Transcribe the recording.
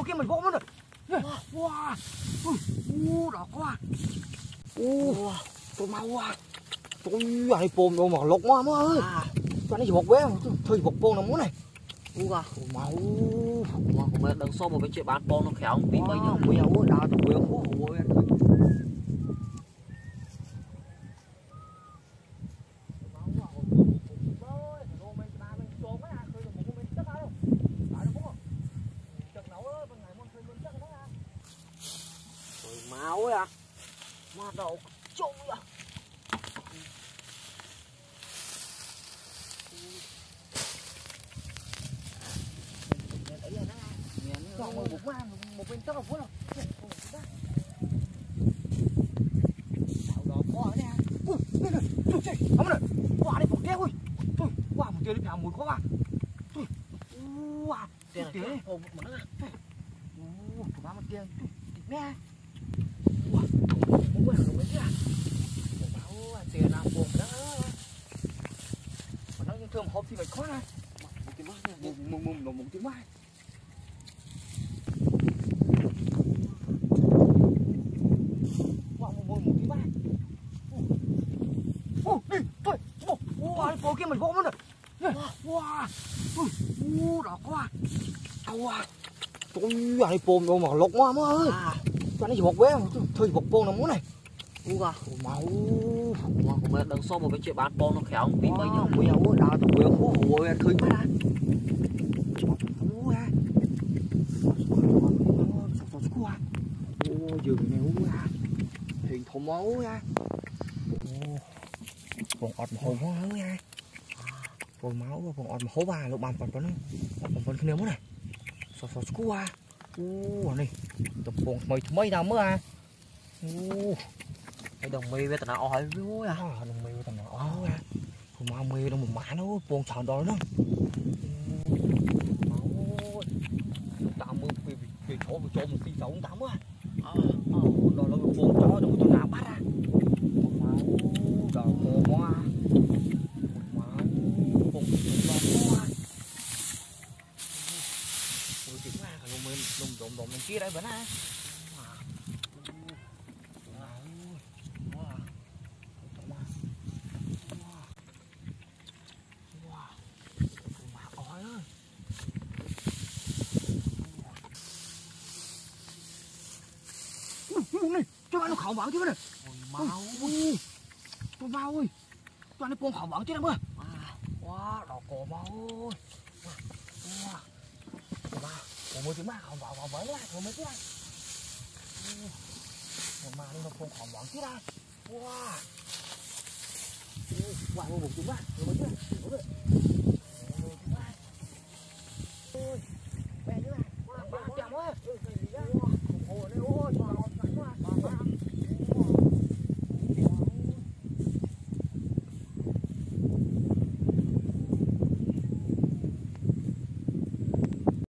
kia mình gõ mất rồi. Wow. Đỏ quá. Tôi mau quá. Tôi này bồn đâu mà lột quá má ơi. Cho nó bột bé, thôi bột bồn nào muốn này. Mau. Mà đằng sau một cái chuyện bán bồn nó khéo tí mấy nhá. Bây giờ ơi, đã tôi quên quá rồi. Máu à, mà đầu trông à. Một bên tóc là phút rồi. Đó có này. Ôi, này. Quả này phục keo ơi. Thôi, quả một tiếng đi mùi khó à. Thôi. Wow, tiền này. Ồ, một món à. Của ba một tiếng. Thịt mẹ. Wow, không quên được mấy chứ à. Của báo tiền nào buồn đó. Mà nó thường hộp thì phải khó này. Một tiếng mai nha. Một tiếng mai. Cô kia mình gõ mất rồi. Wow. Đỏ quá. Tôi này bồn đâu mà lột quá má ơi. Cho nó bột bé, thôi bột bồn nào muốn này. Mau. Mà đằng sau một cái chuyện bán bồn nó khéo tí mấy nhá. Bây giờ ơi, đã tôi quên quá rồi. Thôi quá đã. Dường này uống ra. Hiền thổ máu ra. Còn ọt mà hồn máu nha. Còn máu còn ọt mà hố ba lúc bàn phần cái nêu mất này. Sao qua. Này. Tập còn mấy nào mới à. Cái đồng mi với tao nó ói luôn à. Đồng mi với tao nó ói à. Còn máu mi đâu một má nó còn chọn đó nữa. Máu. Tao mơ về chỗ một tí sống tao á. Đó là con chó đâu cho nào bắt ra. Máu đỏ hoa. Máu bụng đỏ hoa. Ôi tiếng hoa cả lùm mình kia đây vẫn à. Này, cho anh nó khẩu bẩn chứ này. Tôi mau ơi. Cho anh nó khẩu bẩn chứ đâu ơi. Wow, đỏ cổ máu ơi. Wow. Cổ mới tiếng ma khẩu bẩn đấy, cổ mới tiếng này. Mà nó khẩu bẩn chứ đây. Wow. Wow, một tiếng ma, cổ mới tiếng này.